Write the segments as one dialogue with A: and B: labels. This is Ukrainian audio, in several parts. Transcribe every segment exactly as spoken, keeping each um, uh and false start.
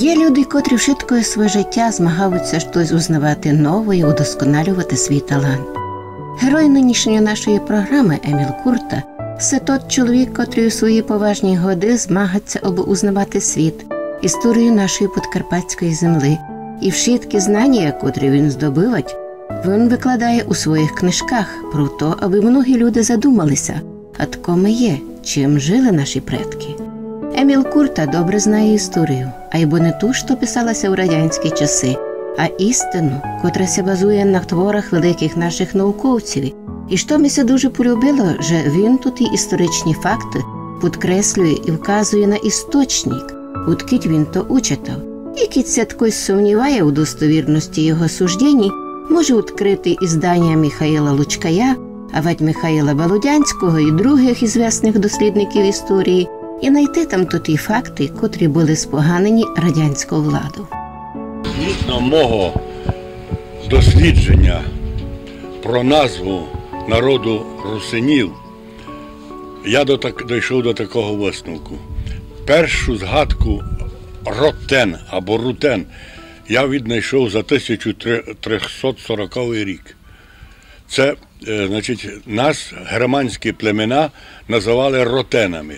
A: Є люди, котрі вшиткою своє життя змагаються щось узнавати нове і удосконалювати свій талант. Герой нинішньої нашої програми Еміл Курта – це тот чоловік, котрий у свої поважні годи змагається, аби узнавати світ, історію нашої подкарпатської земли. І вшиткі знання, котрі він здобивать, він викладає у своїх книжках про то, аби многі люди задумалися, а тако ми є, чим жили наші предки. Еміл Курта добре знає історію, а й бо не ту, що писалася в радянські часи, а істину, котра се базує на творах великих наших науковців. І що ми се дуже полюбило, що він тут і історичні факти підкреслює і вказує на істочник, откить він то учитав. І кіт се ткось сумніває у достовірності його суждень, може відкрити іздання Михайла Лучкая, авать Михайла Балудянського і других ізвісних дослідників історії, і знайти там тут і факти, котрі були споганені радянською владою.
B: Згідно мого дослідження про назву народу русинів, я до так, дійшов до такого висновку. Першу згадку ротен або рутен я віднайшов за тисяча триста сороковий рік. Це, е, значить, нас германські племена називали ротенами.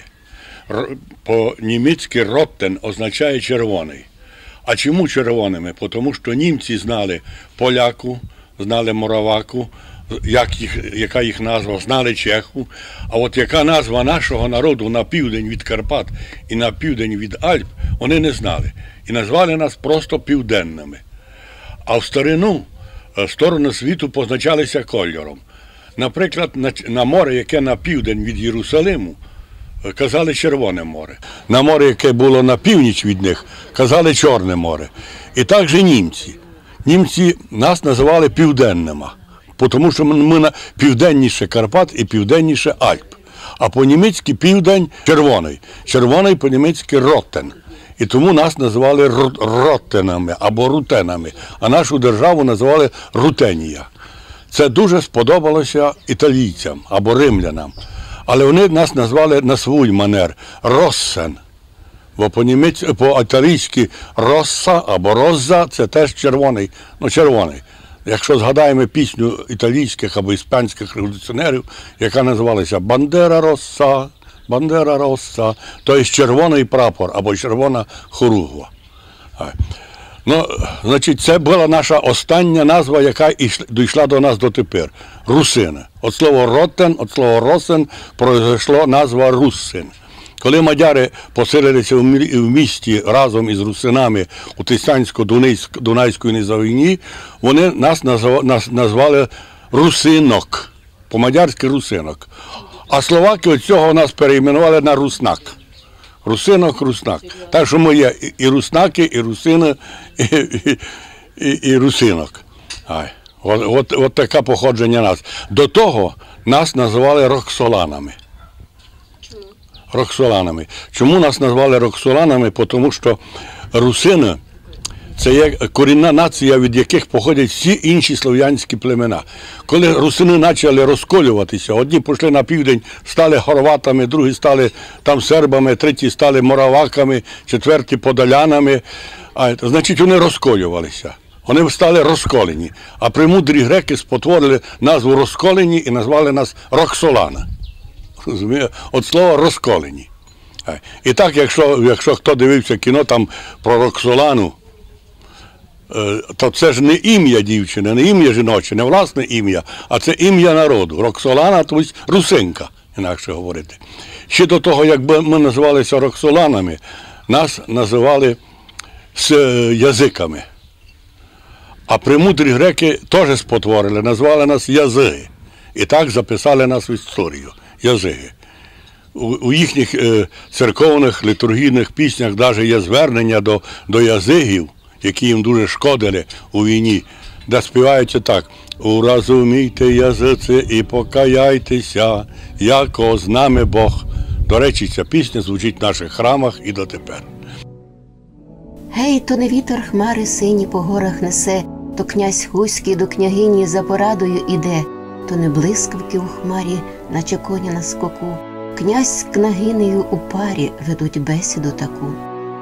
B: По-німецьки «роттен» означає «червоний». А чому червоними? Тому що німці знали поляку, знали мораваку, як їх, яка їх назва, знали чеху. А от яка назва нашого народу на південь від Карпат і на південь від Альп, вони не знали. І назвали нас просто південними. А в старину сторони світу позначалися кольором. Наприклад, на, на море, яке на південь від Єрусалиму, казали Червоне море. На море, яке було на північ від них, казали Чорне море. І так же німці. Німці нас називали південними, тому що ми на південніше Карпат і південніше Альп. А по-німецьки південь – червоний. Червоний по-німецьки «роттен». І тому нас називали роттенами або рутенами, а нашу державу називали Рутенія. Це дуже сподобалося італійцям або римлянам. Але вони нас назвали на свій манер «Россен». Бо по-італійськи «Росса» або «Розза» – це теж червоний, ну червоний. Якщо згадаємо пісню італійських або іспанських революціонерів, яка називалася «Бандера Росса», «Бандера Росса», то є червоний прапор або червона хоругва. Ну, значить, це була наша остання назва, яка дійшла до нас дотепер – русини. От слово «роттен», от слово «росен» пройшло назва «руссин». Коли мадяри поселилися в місті разом із русинами у Тисянсько-Дунайської низовині, вони нас назвали русинок, по-мадярськи русинок. А словаки від цього нас перейменували на руснак. Русинок, руснак. Так що ми є і руснаки, і русини, і, і, і, і русинок. Ай. От, от, от таке походження нас. До того нас називали роксоланами. Чому? Роксоланами. Чому нас назвали роксоланами? Тому що русини – це є корінна нація, від яких походять всі інші слов'янські племена. Коли русини почали розколюватися, одні пішли на південь, стали хорватами, другі стали там сербами, треті стали мораваками, четверті подолянами. А, значить, вони розколювалися. Вони стали розколені. А премудрі греки спотворили назву розколені і назвали нас Роксолана. От слова розколені. І так, якщо, якщо хто дивився кіно там про Роксолану, то це ж не ім'я дівчини, не ім'я жіноче, не власне ім'я, а це ім'я народу. Роксолана, тобто русинка, інакше говорити. Ще до того, якби ми називалися Роксоланами, нас називали з язиками. А премудрі греки теж спотворили, назвали нас язиги. І так записали нас в історію – язиги. У, у їхніх е, церковних літургійних піснях навіть є звернення до, до язигів, які їм дуже шкодили у війні, де співають так: «Уразумійте, язиці, і покаяйтеся, яко з нами Бог». До речі, ця пісня звучить в наших храмах і дотепер.
A: Гей, то не вітер хмари сині по горах несе, то князь Хуський до княгині за порадою іде, то не блискавки у хмарі, наче коні на скоку. Князь з княгинею у парі ведуть бесіду таку.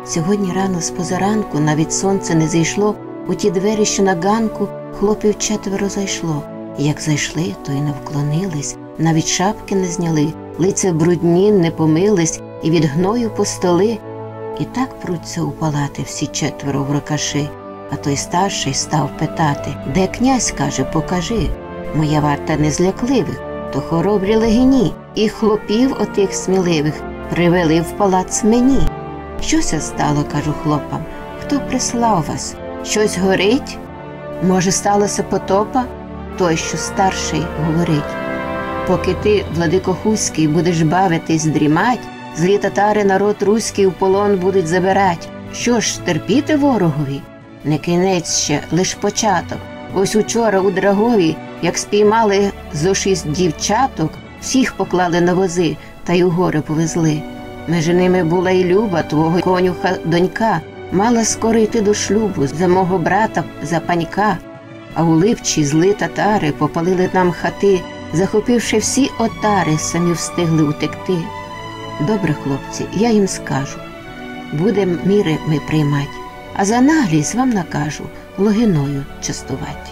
A: Сьогодні рано з позаранку, навіть сонце не зайшло, у ті двері, що на ганку, хлопів четверо зайшло. І як зайшли, то й не вклонились, навіть шапки не зняли, лиця брудні не помились і від гною по столи. І так пруться у палати всі четверо в рукаши. А той старший став питати: «Де князь, каже, покажи? Моя варта не злякливих, то хоробрі легіні, і хлопів отих сміливих привели в палац мені». «Щося стало, кажу хлопам, хто прислав вас? Щось горить? Може, сталося потопа?» Той, що старший, говорить: «Поки ти, владико Хуський, будеш бавитись дрімать, злі татари народ руський в полон будуть забирать. Що ж, терпіти ворогові? Не кінець ще, лиш початок. Ось учора у Драгові, як спіймали зо шість дівчаток, всіх поклали на вози та й у гори повезли. Між ними була і Люба, твого конюха донька, мала скоро йти до шлюбу за мого брата, за панька. А у Липчі зли татари попалили нам хати, захопивши всі отари, самі встигли утекти. Добре, хлопці, я їм скажу, будем міри ми приймать, а за наглість вам накажу логиною частувати».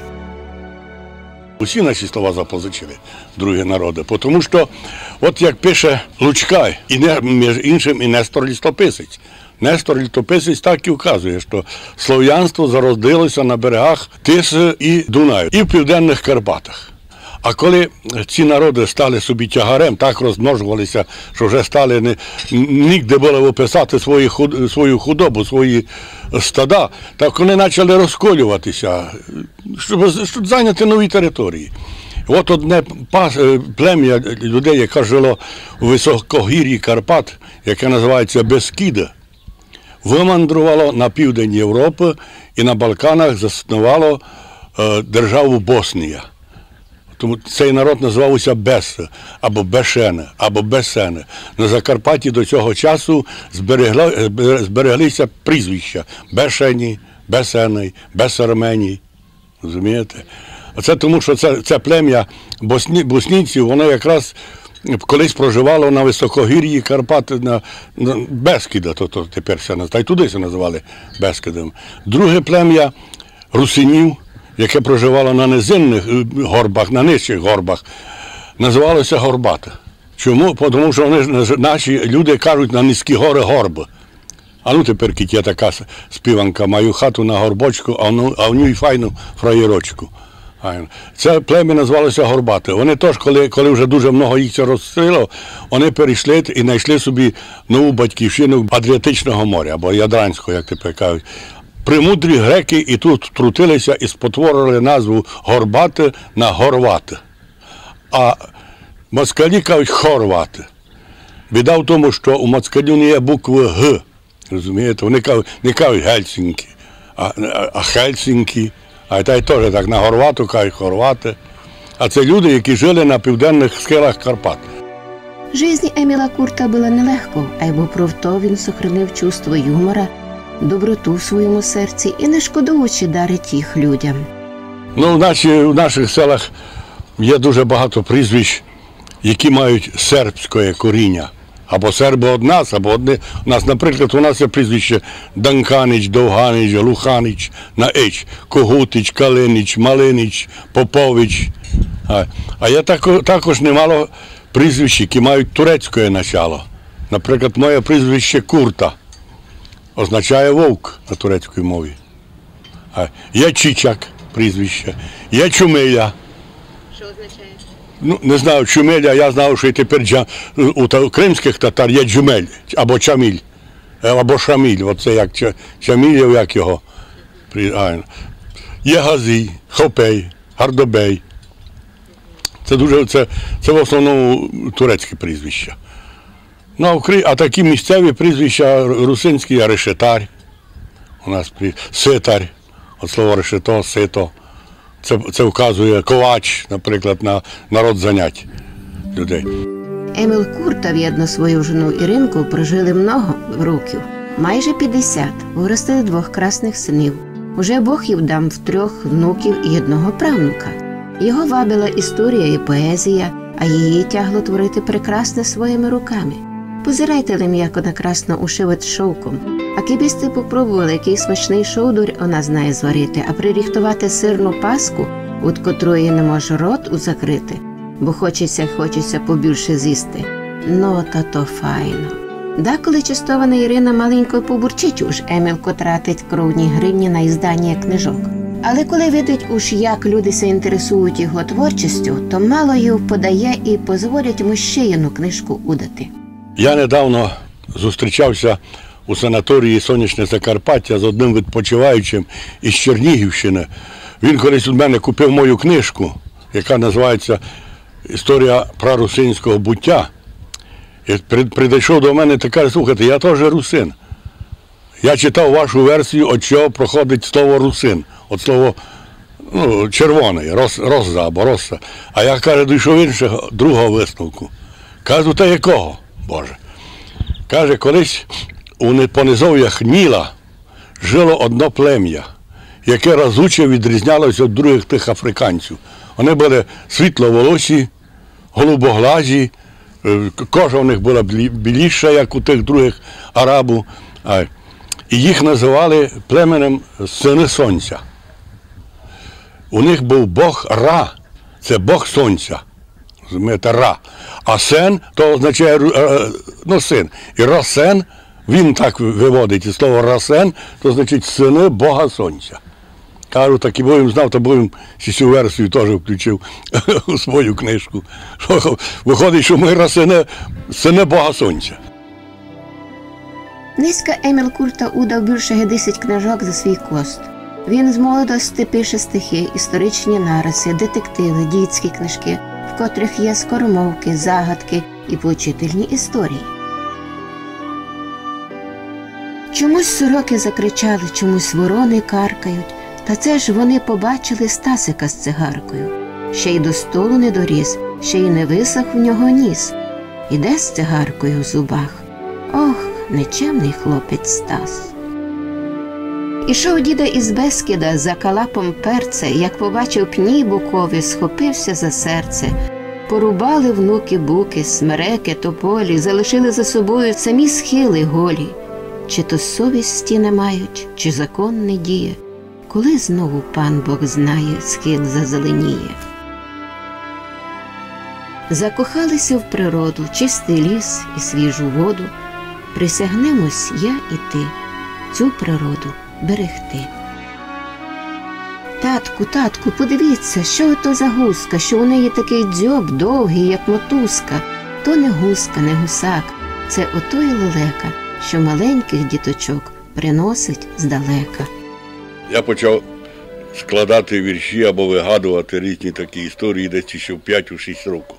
B: Усі наші слова запозичили другі народи, тому що, от як пише Лучкай, і не, між іншим і Нестор Літописець. Нестор Літописець так і вказує, що слов'янство зародилося на берегах Тиси і Дунаю, і в Південних Карпатах. А коли ці народи стали собі тягарем, так розмножувалися, що вже стали не, нігде було описати свої, свою худобу, свої стада, так вони почали розколюватися, щоб, щоб зайняти нові території. От одне плем'я людей, яке жило у високогір'ї Карпат, яке називається Бескіда, вимандрувало на південь Європи і на Балканах заснувало е, державу Боснія. Тому цей народ називався Беси, або Бешени, або Бесени. На Закарпатті до цього часу зберегли, збереглися прізвища Бешені, Бесени, Бесармені. Розумієте? А це тому, що це, це плем'я босні, боснійців, воно якраз колись проживало на високогір'ї Карпат, на, на Бескіда, то, то тепер все, та й туди це називали Бескидом. Друге плем'я русинів, яке проживало на низинних горбах, на нижчих горбах, називалося Горбата. Чому? Тому що вони, наші люди кажуть на низькі гори горб. А ну тепер кіть є така співанка: маю хату на горбочку, а в ній файну фраєрочку. Це плем'я називалося Горбати. Вони теж, коли, коли вже дуже много їх це розстріло, вони перейшли і знайшли собі нову батьківщину Адріатичного моря, або Ядранського, як тепер кажуть. Премудрі греки і тут втрутилися і спотворили назву Горбати на Горвати. А москалі кажуть Хорвати. Біда в тому, що у москалю не є букви Г. Розумієте? Вони кажуть, не кажуть Гельсінкі, а, а Хельсінкі. А та й теж так на Горвату кажуть Хорвати. А це люди, які жили на південних схилах Карпат.
A: Жизнь Еміла Курта була нелегко, а й був то він сохранив чувство юмора, доброту в своєму серці і не шкодуючи дарить їх людям.
B: Ну, в, наші, в наших селах є дуже багато прізвищ, які мають сербське коріння. Або серби од нас, або одне. У нас, наприклад, у нас є прізвище Данканич, Довганич, Луханич, на Еч, Когутич, Калинич, Малинич, Попович. А, а є також, також немало прізвищ, які мають турецьке начало. Наприклад, моє прізвище Курта означає вовк на турецькій мові. А, є Чичак прізвище, є Чумиля.
A: Що означає?
B: Ну, не знаю, Чумеля, я знав, що і тепер джа, у кримських татар є Джумель, або Чаміль, або Шаміль, оце як Чамілів, як його. Є Газій, Хопей, Гардобей. Це дуже, це, це в основному турецьке прізвища. Ну, а такі місцеві прізвища русинські, є Решетар, у нас Ситар, от слово решето, сито. Це, це вказує Ковач, наприклад, на народ занять людей.
A: Еміл Курта, в'єдно свою жену Іринку, прожили много років, майже п'ятдесят, виростили двох красних синів. Уже Бог їм дав в трьох внуків і одного правнука. Його вабила історія і поезія, а її тягло творити прекрасне своїми руками. Позирайте ли м'яко на красно ушивать шовком. А кибісти попробували, який смачний шовдур вона знає зварити, а приріхтувати сирну паску, від котрої не може рот узакрити, бо хочеться, хочеться побільше з'їсти. Ну, та то файно. Деколи частована Ірина маленько побурчить уж Емілко тратить кровні гривні на іздання книжок. Але коли видить уж, як люди се інтересують його творчістю, то мало її подає і позволять йому ще одну книжку удати.
B: Я недавно зустрічався у санаторії «Сонячне Закарпаття» з одним відпочиваючим із Чернігівщини. Він колись у мене купив мою книжку, яка називається «Історія прарусинського буття». І прийшов до мене і каже: слухайте, я теж русин. Я читав вашу версію, від чого проходить слово русин, від слово ну, червоний, роз, розза або розса. А я, каже, дійшов іншого, другого висновку. Кажу, та якого, Боже? Каже, колись у понизов'ях Ніла жило одно плем'я, яке разуче відрізнялося від других тих африканців. Вони були світловолосі, голубоглазі, кожа у них була біліша, як у тих других арабів. І їх називали племенем сини сонця. У них був Бог Ра, це Бог сонця, розумієте, Ра. А Сен, то означає, ну, син. І Росен, він так виводить, і слово Росен, то значить сини Бога сонця. Кажу, так і бо їм знав, то бо їм цю версію теж включив у свою книжку. Виходить, що ми росини, сини Бога сонця.
A: Низька Еміл Курта удав більше десять книжок за свій кост. Він з молодості пише стихи, історичні нариси, детективи, дітські книжки, в котрих є скоромовки, загадки і поучительні історії. Чомусь сороки закричали, чомусь ворони каркають, та це ж вони побачили Стасика з цигаркою. Ще й до столу не доріс, ще й не висох в нього ніс. Іде з цигаркою в зубах. Ох, нечемний хлопець Стас. Ішов діда із Бескіда за калапом перця, як побачив пні букові, схопився за серце. Порубали внуки буки, смереки, тополі, залишили за собою самі схили голі. Чи то совісті не мають, чи закон не діє, коли знову пан Бог знає, схил зазеленіє. Закохалися в природу, чистий ліс і свіжу воду. Присягнемось я і ти цю природу берегти. Татку, татку, подивіться, що то за гуска, що у неї такий дзьоб довгий, як мотузка. То не гуска, не гусак, це отой лелека, що маленьких діточок приносить здалека. Я
B: почав складати вірші або вигадувати різні такі історії десь ще в п'ять-шість років.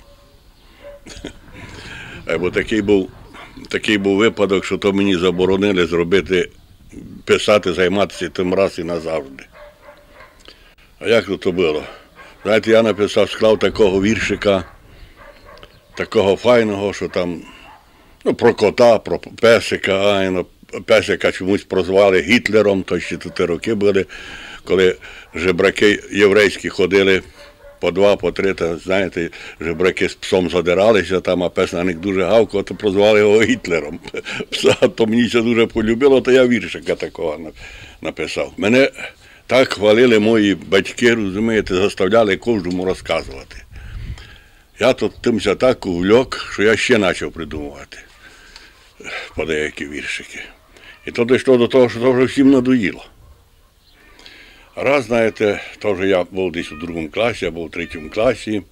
B: Бо такий був, такий був випадок, що то мені заборонили зробити, писати, займатися тим раз і назавжди. А як то було? Знаєте, я написав, склав такого віршика, такого файного, що там, ну, про кота, про песика, а, ну, песика чомусь прозвали Гітлером, то ще ті роки були, коли жебраки єврейські ходили по два, по три, та, знаєте, жебраки з псом задиралися там, а пес на них дуже гавкав, то прозвали його Гітлером. Пса, то мені це дуже полюбило, то я віршика такого написав. Мене так хвалили мої батьки, розумієте, заставляли кожному розказувати. Я тут тимся так увлек, що я ще почав придумувати по деякі віршики. І то дійшло до того, що то вже всім надоїло. Раз, знаєте, то вже я був десь у другому класі, або в третьому класі,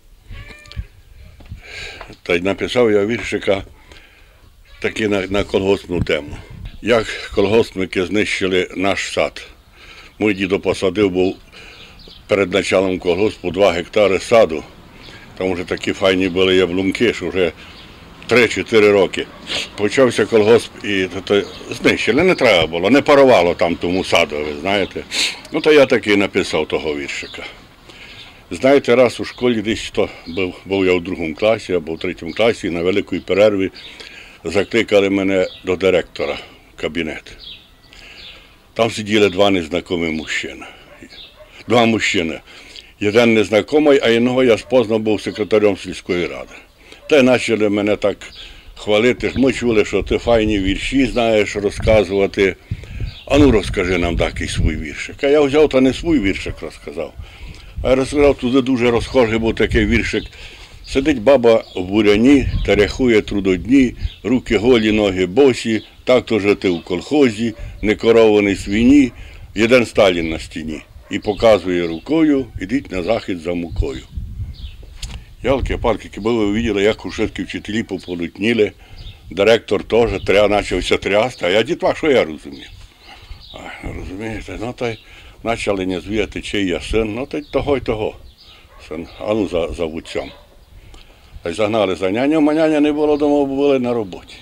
B: та й написав я віршика таки на, на колгоспну тему. Як колгоспники знищили наш сад. Мій дідо посадив був перед началом колгоспу два гектари саду. Там вже такі файні були яблунки, що вже три-чотири роки. Почався колгосп і то, то, знищили, не треба було, не парувало там тому саду, ви знаєте. Ну, то я таки написав того віршика. Знаєте, раз у школі десь, то був, був я у другому класі або в третьому класі, і на великій перерві закликали мене до директора в кабінет. Там сиділи два незнайомі мужчини. Два мужчини. Один незнайомий, а іншого я спознав був секретарем сільської ради. Та й почали мене так хвалити. Ми чули, що ти файні вірші знаєш розказувати. А ну розкажи нам такий свій віршик. А я взяв та не свій віршик розказав. А я розказав, туди дуже розхожий був такий віршик. Сидить баба в буряні та рахує трудодні, руки голі, ноги босі, так то жити в колхозі, не корований свині, єден Сталін на стіні. І показує рукою, ідіть на захід за мукою. Ялки-палки, якби ви бачили, як у швидкі вчителі пополутніли, директор теж тря, почався трясти, а я дітва, що я розумів? А, розумієте, ну та й почали не звіяти, чий я син, ну та й того й того, син, а ну за, за вуцьом. Та й загнали за няню, а няня не було вдома, бо були на роботі.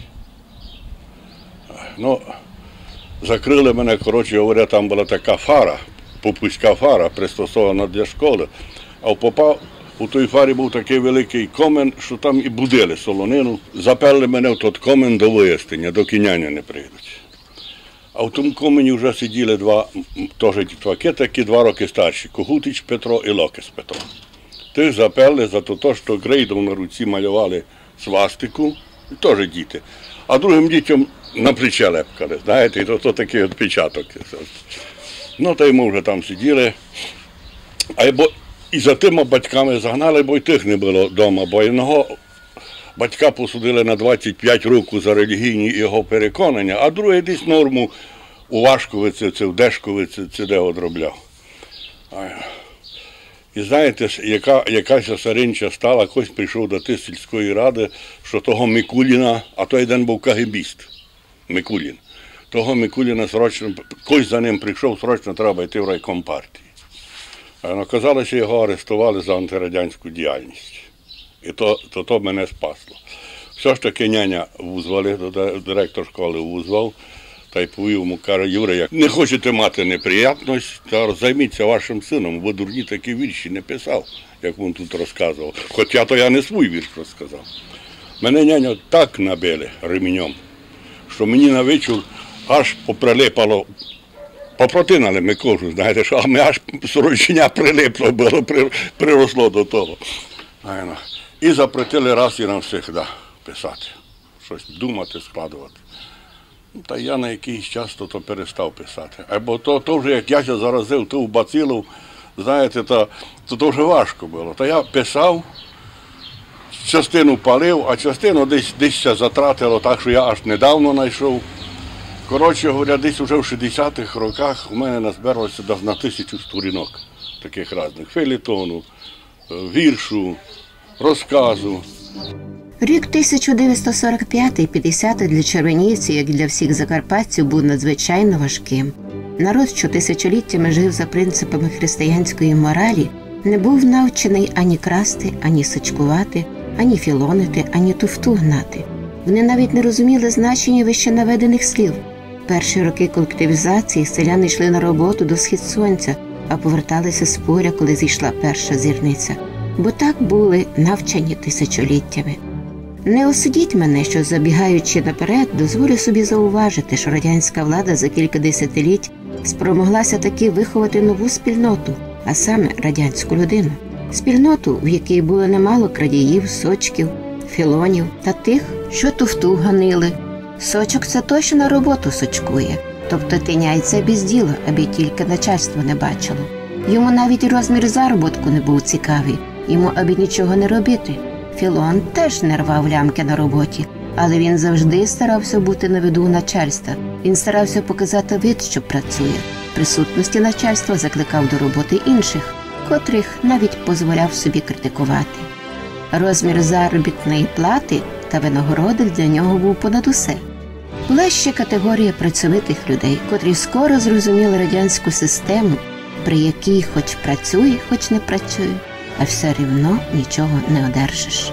B: Ну, закрили мене, коротше говоря, там була така фара, попуська фара, пристосована для школи, а попав, у той фарі був такий великий комен, що там і будили солонину, заперли мене в той комен до вияснення, доки няня не прийдуть. А в тому комені вже сиділи два, теж дітваки, такі два роки старші, Когутич Петро і Локес Петро. Тих заперли за те, що грейдом на руці малювали свастику, і теж діти. А другим дітям на плече лепкали, знаєте, і то, то такий відпечаток. Ну, та й ми вже там сиділи. А бо і за тими батьками загнали, бо й тих не було вдома, бо одного батька посудили на двадцять п'ять років за релігійні його переконання, а другий десь норму у Вашковиці, це в Дешковиці, це де одробляв. І знаєте, яка, якась саринча стала, хтось прийшов до тих сільської ради, що того Микуліна, а той день був кагебіст, Микулін. Того Микуліна срочно, хтось за ним прийшов, срочно треба йти в райком партії. А оказалося, його арештували за антирадянську діяльність. І то, то, то мене спасло. Все ж таки няня визвали, директор школи визвав, та й повів йому, каже, Юра, як не хочете мати неприятність, то займіться вашим сином, бо дурні такі вірші не писав, як він тут розказував. Хоча то я не свій вірш розказав. Мене няня так набили ремінем, що мені на вечір аж поприлипало, попротинали ми кожу, знаєте, що, а ми аж сорочення прилипло було, приросло до того. І запретили раз і навсегда писати, щось думати, складувати. Та я на якийсь час то, то перестав писати. Або то, то вже, як я ще заразив ту бацилу, знаєте, то, то, то вже важко було. Та я писав, частину палив, а частину десь, десь ще затратило, так що я аж недавно знайшов. Коротше говоря, десь вже в шістдесятих роках у мене назбиралося на тисячу сторінок таких різних. Фейлетону, віршу, розказу.
A: Рік тисяча дев'ятсот сорок п'ятий - п'ятдесятий для червонівців, як і для всіх закарпатців, був надзвичайно важким. Народ, що тисячоліттями жив за принципами християнської моралі, не був навчений ані красти, ані сачкувати, ані філонити, ані туфту гнати. Вони навіть не розуміли значення вище наведених слів. Перші роки колективізації селяни йшли на роботу до схід сонця, а поверталися з поля, коли зійшла перша зірниця. Бо так були навчені тисячоліттями. Не осудіть мене, що, забігаючи наперед, дозволю собі зауважити, що радянська влада за кілька десятиліть спромоглася таки виховати нову спільноту, а саме радянську людину. Спільноту, в якій було немало крадіїв, сочків, філонів та тих, що туфту ганили. Сочок – це той, що на роботу сочкує, тобто тиняється без діла, аби тільки начальство не бачило. Йому навіть розмір заробітку не був цікавий, йому аби нічого не робити. Філон теж не рвав лямки на роботі, але він завжди старався бути на виду у начальства. Він старався показати вид, що працює. В присутності начальства закликав до роботи інших, котрих навіть дозволяв собі критикувати. Розмір заробітної плати та винагороди для нього був понад усе. Була ще категорія працьовитих людей, котрі скоро зрозуміли радянську систему, при якій хоч працює, хоч не працює, а все рівно нічого не одержиш.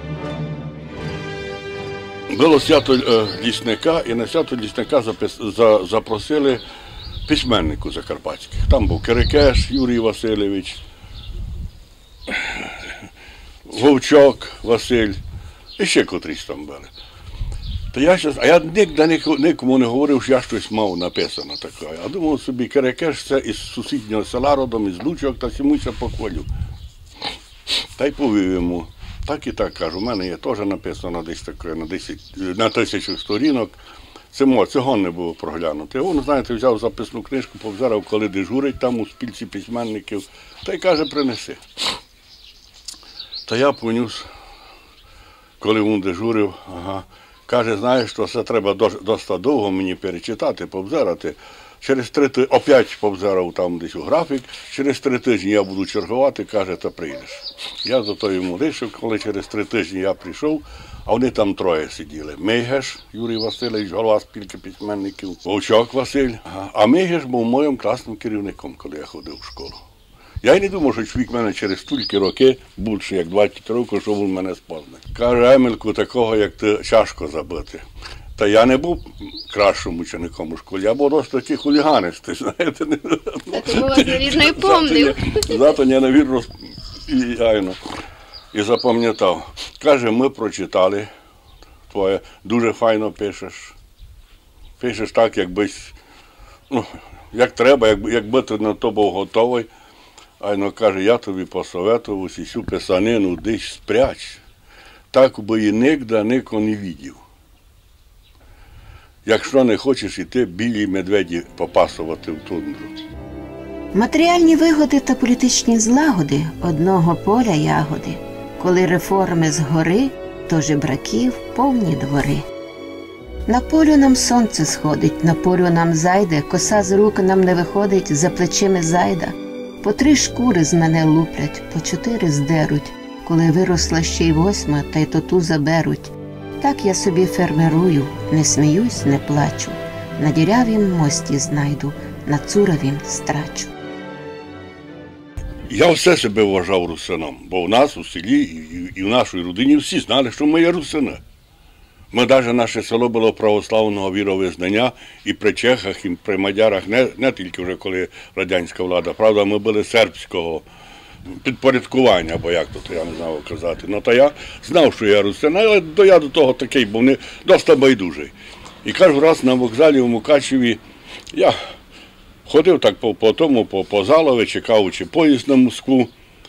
B: Було свято е, лісника, і на свято лісника запис, за, запросили письменнику закарпатських. Там був Кирикеш Юрій Васильович, Вовчок Василь, і ще котрісь там були. Та я щас, а я ніде нікому не говорив, що я щось мав написано таке. Я думав собі, Кирикеш це із сусіднього села родом, із Лучок, та йому це похвалю. Та й повів йому. Так і так кажу, у мене є теж написано десь таке на десять, на тисячу сторінок. Це цього не було проглянути. Він, знаєте, взяв записну книжку, повзирав, коли дежурить там у спілці письменників, та й каже, принеси. Та я поніс, коли він дежурив, ага, каже, знаєш, що це треба досить довго мені перечитати, повзирати. Через три тижні, опять повзирав там десь у графік, через три тижні я буду чергувати, каже, та прийдеш. Я за то йому вирішив, коли через три тижні я прийшов, а вони там троє сиділи. Мейгеш Юрій Васильович, голова спілки письменників, Вовчок Василь, а Мейгеш був моїм класним керівником, коли я ходив в школу. Я й не думав, що чоловік мене через стільки роки, більше як двадцять років, що він мене спознає. Каже, Емельку, такого, як ти, тяжко забити. Та я не був кращим учеником у школі, я був просто ті хуліганисти, знаєте.
C: Так у вас, навірно, і помнив.
B: Зато я, навірно, і, і запам'ятав. Каже, ми прочитали, твоє, дуже файно пишеш. Пишеш так, якби, ну, як треба, якби, якби ти на то був готовий. Айно каже, я тобі посоветував усю писанину десь спряч, так би її нігде ніхто не видів. Якщо не хочеш іти білі медведі попасувати в тундру.
A: Матеріальні вигоди та політичні злагоди одного поля ягоди. Коли реформи згори, то жебраків повні двори. На полю нам сонце сходить, на полю нам зайде, коса з рук нам не виходить, за плечими зайда. По три шкури з мене луплять, по чотири здеруть, коли виросла ще й восьма, та й то ту заберуть. Так я собі фермерую, не сміюсь, не плачу, на дірявім мості знайду, на цуровім страчу.
B: Я все себе вважав русином, бо в нас у селі і, і в нашій родині всі знали, що ми є русини. Ми навіть наше село було православного віровизнання і при чехах, і при мадярах, не, не тільки вже коли радянська влада, правда, ми були сербського підпорядкування, або як тут, я не знав казати. Ну, то я знав, що я русин, але я до того такий, був не досить байдужий. І кажу, раз на вокзалі в Мукачеві, я ходив так по, по тому, по, по Залові, чекаючи поїзд на Москву,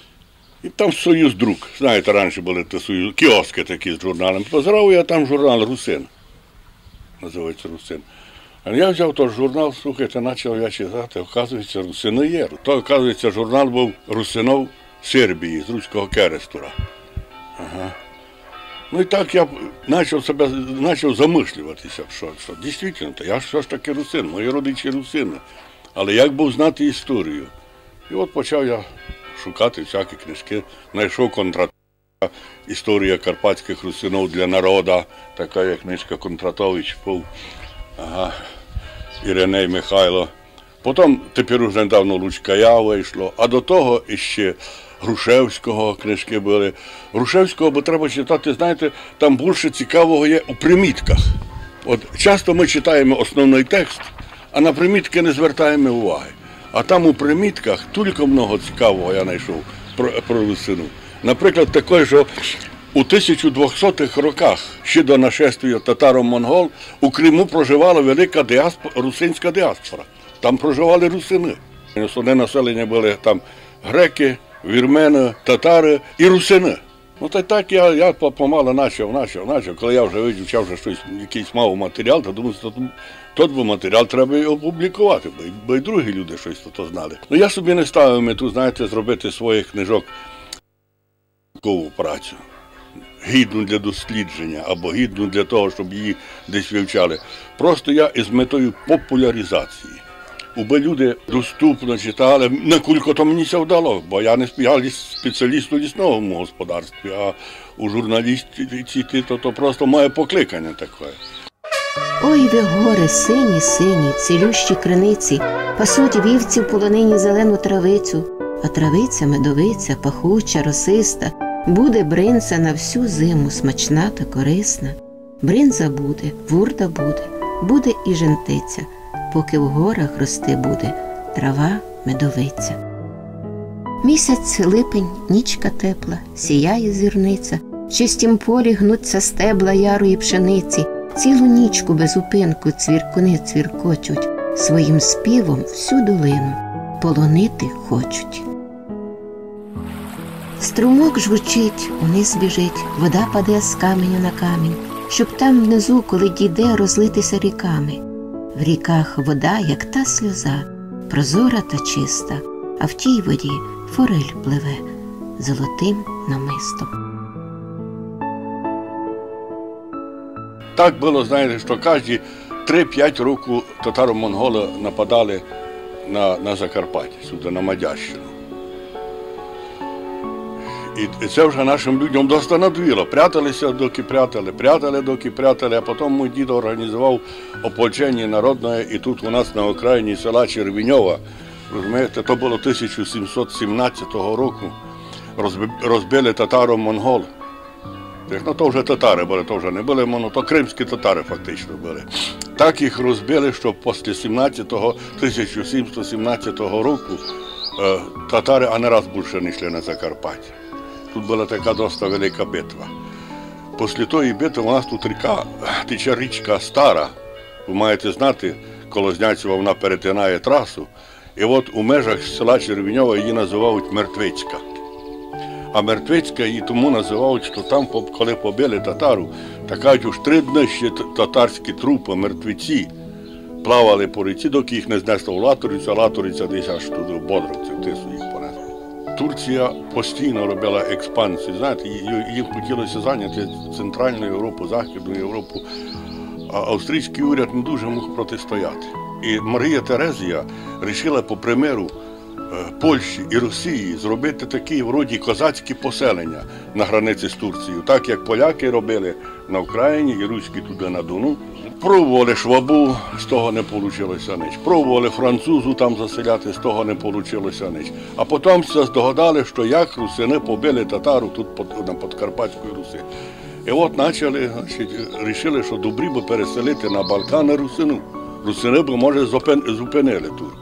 B: і там «Союз Друк», знаєте, раніше були ті союз, кіоски такі з журналами. Позирав я там журнал «Русин», називається «Русин». А я взяв той журнал, слухайте, почав я читати, оказується, русини є. То, оказується, журнал був русинов Сербії, з Руського Керестура. Ага. Ну і так я почав себе, почав замислюватися, що, що дійсно, я ж все ж таки русин, мої родичі русини. Але як був знати історію? І от почав я шукати всякі книжки, знайшов Кондратова, історія карпатських русинов для народу, така є книжка Кондратович був. Ага, Іриней Михайло. Потім, тепер уже недавно Лучкая вийшло, а до того іще Грушевського книжки були. Грушевського, бо треба читати, знаєте, там більше цікавого є у примітках. От часто ми читаємо основний текст, а на примітки не звертаємо уваги. А там у примітках тільки много цікавого я знайшов про, про русину. Наприклад, таке, що у тисяча двохсотих роках, ще до нашествия татаро-монгол, у Криму проживала велика діаспора, русинська діаспора. Там проживали русини. Основне населення були там греки, вірмени, татари і русини. Ну та так я, я помало почав, почав, почав. Коли я вже вивчав вже щось, якийсь мав матеріал, то думаю, що той був матеріал треба і опублікувати, бо, бо й другі люди щось то знали. Ну я собі не ставив мету, знаєте, зробити своїх книжок наукову працю. Гідну для дослідження, або гідну для того, щоб її десь вивчали. Просто я із метою популяризації. Аби люди доступно читали, наскільки то мені це вдало, бо я не спеціаліст у лісному господарстві, а у журналістиці то, то просто моє покликання таке.
A: Ой, ви гори, сині, сині, цілющі криниці, пасуть вівці в полонині зелену травицю, а травиця медовиця, пахуча, росиста, буде бринза на всю зиму, смачна та корисна. Бринза буде, вурда буде, буде і жентиця, поки в горах рости буде трава медовиця. Місяць липень, нічка тепла, сіяє зірниця, в чистім полі гнуться стебла ярої пшениці, цілу нічку без упинку цвіркуни цвіркочуть, своїм співом всю долину полонити хочуть. Струмок жвучить, униз біжить, вода паде з каменю на камінь, щоб там внизу, коли дійде, розлитися ріками. В ріках вода, як та сльоза, прозора та чиста, а в тій воді форель пливе золотим намистом.
B: Так було, знаєте, що кожні три-п'ять років татаро-монголи нападали на, на Закарпаття, сюди, на Мадярщину. І це вже нашим людям досить надоїло. Пряталися, доки прятали, прятали, доки прятали, а потім мій дід організував ополчення народне, і тут у нас на окраїні села Червіньова, розумієте, то було тисяча сімсот сімнадцятого року, розбили татаро-монголи. Ну, то вже татари були, то вже не були, ну, то кримські татари фактично були. Так їх розбили, що після тисяча сімсот сімнадцятого року е, татари а не раз більше не йшли на Закарпаття. Тут була така досить велика битва. Після тої битви у нас тут ріка, тече річка Стара. Ви маєте знати, коло Зняцева вона перетинає трасу. І от у межах села Червіньова її називають Мертвицька. А Мертвицька її тому називають, що там, коли побили татару, так кажуть, уж три дні ще татарські трупи, мертвиці, плавали по ріці, доки їх не знесло в Латорицю, а Латориця десь аж туди в Бодровці, в Тису їх понесли. Турція постійно робила експансію, знаєте, їм хотілося зайняти Центральну Європу, Західну Європу, а австрійський уряд не дуже мог протистояти. І Марія Терезія вирішила по примеру Польщі і Росії зробити такі вроді козацькі поселення на границі з Турцією, так як поляки робили на Україні і руські туди на Дону. Пробували швабу, з того не вийшло ніч. Пробували французу там заселяти, з того не вийшло ніч. А потім все здогадали, що як русини побили татару тут на Подкарпатській Русі. І от почали, значить, вирішили, що добрі би переселити на Балкани русину. Русини б, може, зупинили турку.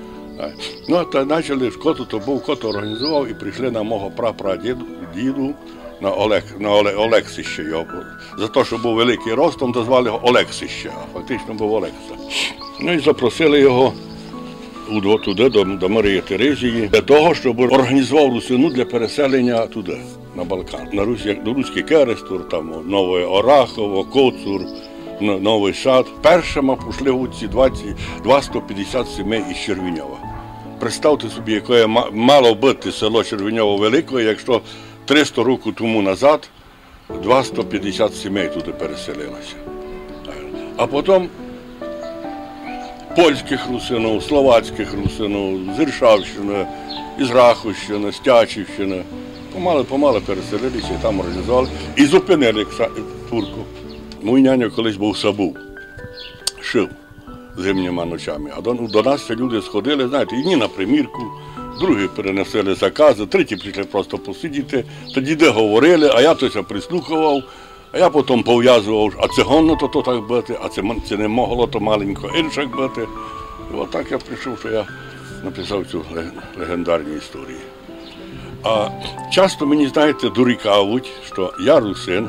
B: Ну, то почали, хто то був, хто то організував, і прийшли на мого прапрадіду, діду, на, Олег, на Олег, Олексище його. За те, що був великий ростом, то звали його Олексище, а фактично був Олекса. Ну і запросили його туди, до, до Марії Терезії, для того, щоб організував русину для переселення туди, на Балкан. На Русь, як, до Руський Керестур, там, Нове Орахово, Коцур, Новий Сад. Першими пішли у ці двісті п'ятдесят сімей із Червіньова. Представте собі, яке мало бути село Червіньово велике, якщо триста років тому назад двісті п'ятдесят сімей туди переселилося. А потім польських русинів, словацьких русинів, з Іршавщини, із Рахівщини, з Тячівщини. Помало-помало переселилися і там організували. І зупинили турку. Мій няньо колись був сабу, шив зимніми ночами. А до, до нас люди сходили, знаєте, одні на примірку, другі перенесли закази, треті прийшли просто посидіти. Тоді де говорили, а я тося прислухував, а я потім пов'язував, а це гонно то, то так бити, а це, це не могло то маленько іншак бити. І отак я прийшов, що я написав цю легендарну історію. А часто мені, знаєте, дорікають, що я русин,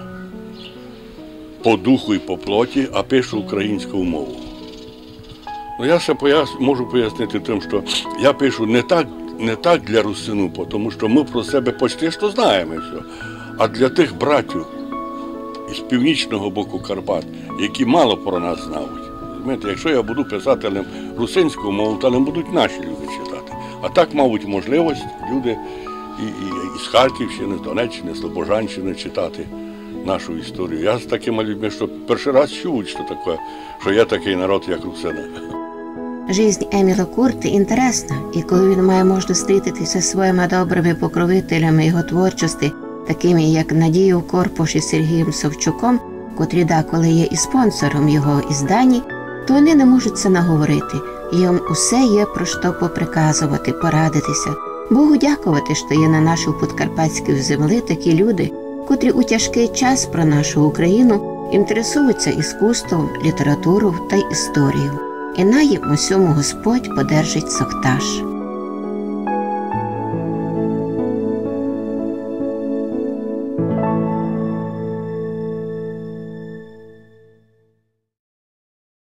B: по духу і по плоті, а пишу українською мовою. Ну, я це пояс... можу пояснити тим, що я пишу не так, не так для русину, тому що ми про себе почти що знаємо, все, а для тих братів із північного боку Карпат, які мало про нас знають. Знаєте, якщо я буду писати русинською мовою, то не будуть наші люди читати. А так, мабуть, можливість люди і, і, і з Харківщини, з Донеччини, з Слобожанщини читати нашу історію. Я з такими людьми, що перший раз чують, що таке, що є такий народ, як русини.
A: Жизнь Еміла Курти інтересна, і коли він має можливість зустрітися зі своїми добрими покровителями його творчості, такими як Надією Корпуш і Сергієм Савчуком, котрі деколи є і спонсором його іздані, то вони не можуть це наговорити. Їм усе є про що поприказувати, порадитися. Богу дякувати, що є на нашій подкарпатській землі такі люди, котрі у тяжкий час про нашу Україну інтересуються іскусством, літературою та історією. І на їм усьому Господь подержить соктаж.